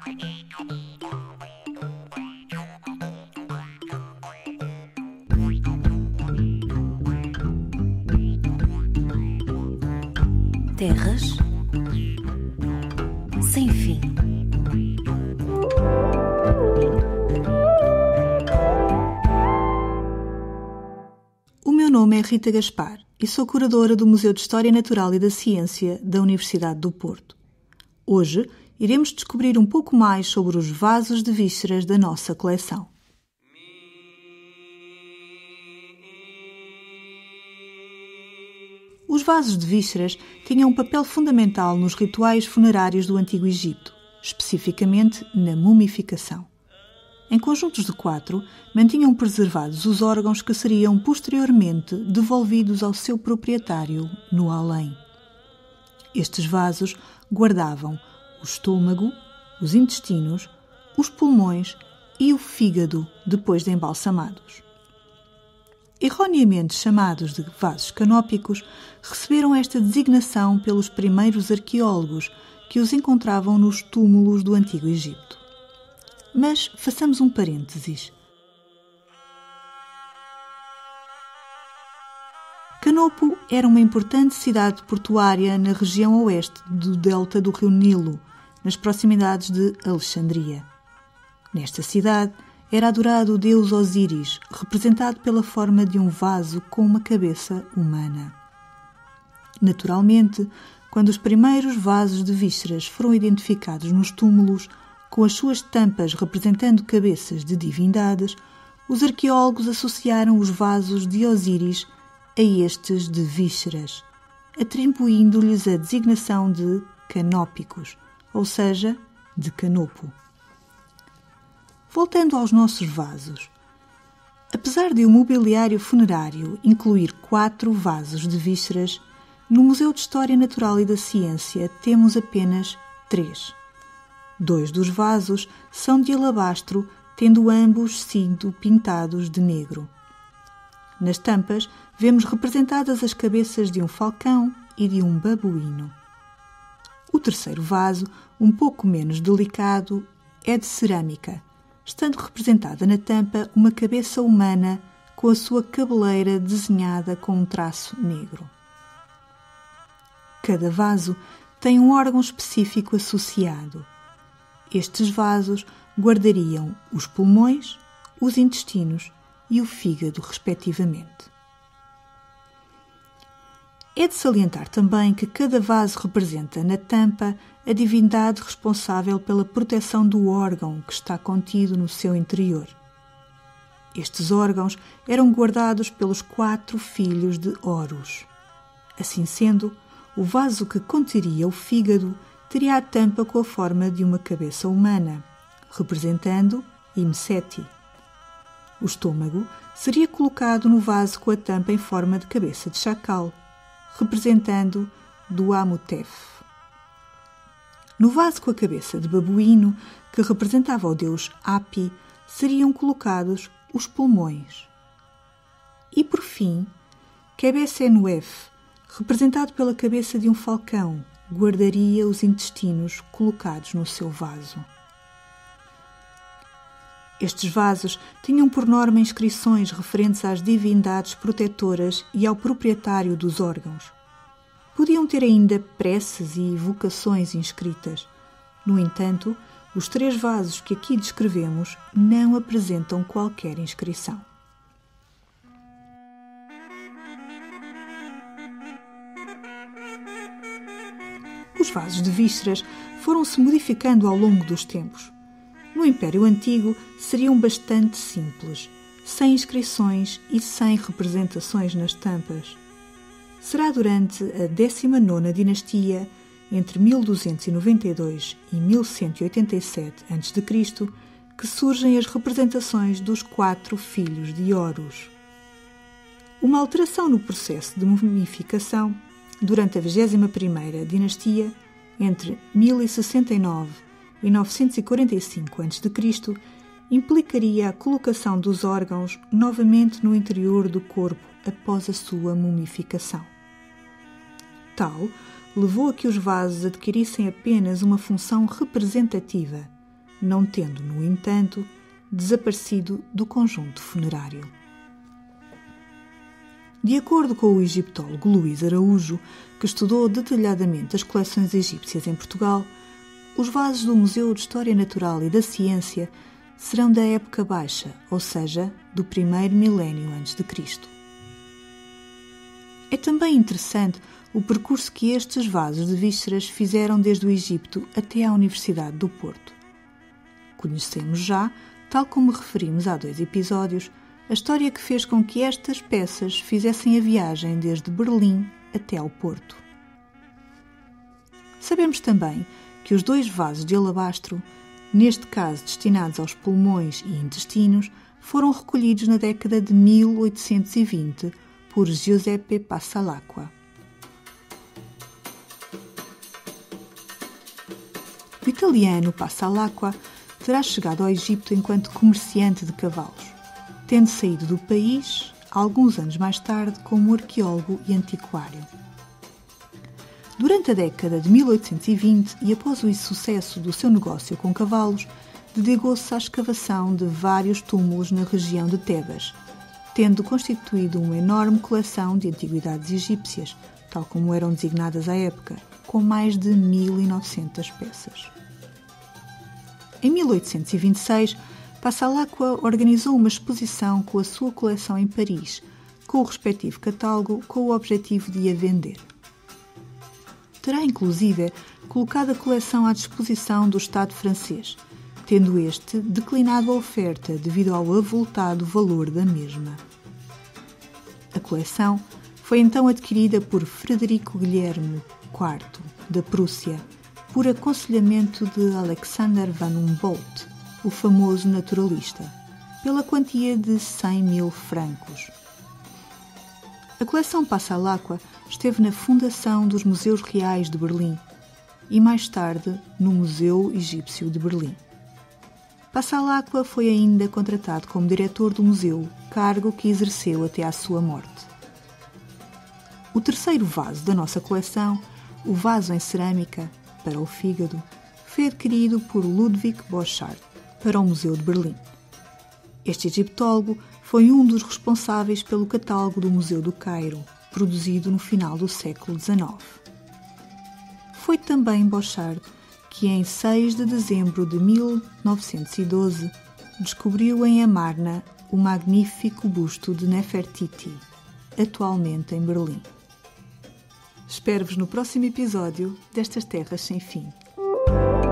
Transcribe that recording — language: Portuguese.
Terras sem fim. O meu nome é Rita Gaspar e sou curadora do Museu de História Natural e da Ciência da Universidade do Porto. Hoje iremos descobrir um pouco mais sobre os vasos de vísceras da nossa coleção. Os vasos de vísceras tinham um papel fundamental nos rituais funerários do Antigo Egito, especificamente na mumificação. Em conjuntos de 4, mantinham preservados os órgãos que seriam posteriormente devolvidos ao seu proprietário no além. Estes vasos guardavam o estômago, os intestinos, os pulmões e o fígado depois de embalsamados. Erroneamente chamados de vasos canópicos, receberam esta designação pelos primeiros arqueólogos que os encontravam nos túmulos do Antigo Egito. Mas façamos um parênteses. Canopo era uma importante cidade portuária na região oeste do delta do rio Nilo, nas proximidades de Alexandria. Nesta cidade era adorado o deus Osíris, representado pela forma de um vaso com uma cabeça humana. Naturalmente, quando os primeiros vasos de vísceras foram identificados nos túmulos, com as suas tampas representando cabeças de divindades, os arqueólogos associaram os vasos de Osíris a estes de vísceras, atribuindo-lhes a designação de canópicos, ou seja, de canopo. Voltando aos nossos vasos. Apesar de o mobiliário funerário incluir 4 vasos de vísceras, no Museu de História Natural e da Ciência temos apenas 3. 2 dos vasos são de alabastro, tendo ambos sido pintados de negro. Nas tampas, vemos representadas as cabeças de um falcão e de um babuíno. O terceiro vaso, um pouco menos delicado, é de cerâmica, estando representada na tampa uma cabeça humana com a sua cabeleira desenhada com um traço negro. Cada vaso tem um órgão específico associado. Estes vasos guardariam os pulmões, os intestinos e o fígado, respectivamente. É de salientar também que cada vaso representa na tampa a divindade responsável pela proteção do órgão que está contido no seu interior. Estes órgãos eram guardados pelos 4 filhos de Horus. Assim sendo, o vaso que conteria o fígado teria a tampa com a forma de uma cabeça humana, representando Imseti. O estômago seria colocado no vaso com a tampa em forma de cabeça de chacal, representando Duamutef. No vaso com a cabeça de babuíno, que representava o deus Hapi, seriam colocados os pulmões. E, por fim, Quebesenuef, representado pela cabeça de um falcão, guardaria os intestinos colocados no seu vaso. Estes vasos tinham por norma inscrições referentes às divindades protetoras e ao proprietário dos órgãos. Podiam ter ainda preces e vocações inscritas. No entanto, os 3 vasos que aqui descrevemos não apresentam qualquer inscrição. Os vasos de vísceras foram-se modificando ao longo dos tempos. No Império Antigo seriam bastante simples, sem inscrições e sem representações nas tampas. Será durante a 19ª dinastia, entre 1292 e 1187 a.C., que surgem as representações dos 4 filhos de Horus. Uma alteração no processo de mumificação, durante a 21ª dinastia, entre 1069 e 945 a.C., implicaria a colocação dos órgãos novamente no interior do corpo após a sua mumificação. Tal levou a que os vasos adquirissem apenas uma função representativa, não tendo, no entanto, desaparecido do conjunto funerário. De acordo com o egiptólogo Luís Araújo, que estudou detalhadamente as coleções egípcias em Portugal, os vasos do Museu de História Natural e da Ciência serão da época baixa, ou seja, do primeiro milénio a.C. É também interessante o percurso que estes vasos de vísceras fizeram desde o Egito até à Universidade do Porto. Conhecemos já, tal como referimos há 2 episódios, a história que fez com que estas peças fizessem a viagem desde Berlim até ao Porto. Sabemos também que os 2 vasos de alabastro, neste caso destinados aos pulmões e intestinos, foram recolhidos na década de 1820 por Giuseppe Passalacqua. O italiano Passalacqua terá chegado ao Egito enquanto comerciante de cavalos, tendo saído do país alguns anos mais tarde como arqueólogo e antiquário. Durante a década de 1820 e após o sucesso do seu negócio com cavalos, dedicou-se à escavação de vários túmulos na região de Tebas, tendo constituído uma enorme coleção de antiguidades egípcias, tal como eram designadas à época, com mais de 1.900 peças. Em 1826, Passalacqua organizou uma exposição com a sua coleção em Paris, com o respectivo catálogo, com o objetivo de a vender. Terá, inclusive, colocado a coleção à disposição do Estado francês, tendo este declinado a oferta devido ao avultado valor da mesma. A coleção foi então adquirida por Frederico Guilherme IV, da Prússia, por aconselhamento de Alexander van Humboldt, o famoso naturalista, pela quantia de 100.000 francos. A coleção Passalacqua esteve na fundação dos Museus Reais de Berlim e mais tarde no Museu Egípcio de Berlim. Passalacqua foi ainda contratado como diretor do museu, cargo que exerceu até à sua morte. O terceiro vaso da nossa coleção, o vaso em cerâmica para o fígado, foi adquirido por Ludwig Borchardt para o Museu de Berlim. Este egiptólogo foi um dos responsáveis pelo catálogo do Museu do Cairo, produzido no final do século XIX. Foi também Borchardt que, em 6 de dezembro de 1912, descobriu em Amarna o magnífico busto de Nefertiti, atualmente em Berlim. Espero-vos no próximo episódio destas Terras Sem Fim.